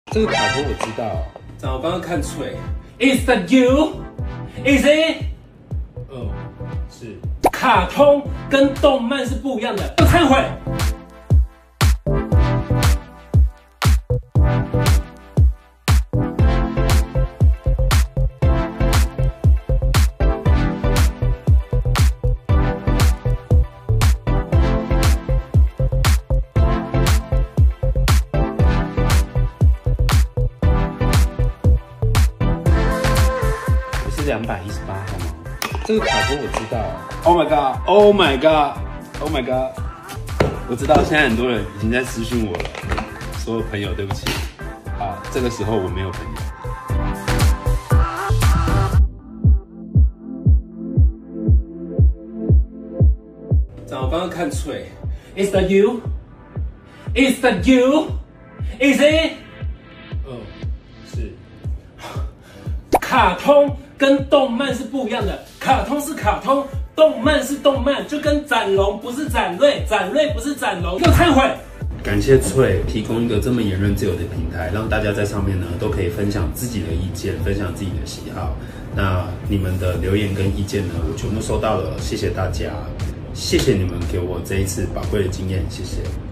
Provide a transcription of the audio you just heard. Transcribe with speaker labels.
Speaker 1: 这个卡通我知道。
Speaker 2: 我刚刚看脆 ，Is that you? Is it?
Speaker 1: 是。
Speaker 2: 卡通跟动漫是不一样的，忏悔。
Speaker 1: 218号吗？这个卡通我知道。
Speaker 2: Oh my god! Oh my god! Oh my god!
Speaker 1: 我知道现在很多人已经在私讯我了，所有朋友对不起，这个时候我没有朋友。
Speaker 2: 我刚刚看脆 ，Is that you? Is that you? Is it?
Speaker 1: 是。
Speaker 2: 卡通跟动漫是不一样的，卡通是卡通，动漫是动漫，就跟展龙不是展瑞，展瑞不是展龙，给我忏悔。
Speaker 1: 感谢脆提供一个这么言论自由的平台，让大家在上面呢都可以分享自己的意见，分享自己的喜好。那你们的留言跟意见呢，我全部收到了，谢谢大家，谢谢你们给我这一次宝贵的经验，谢谢。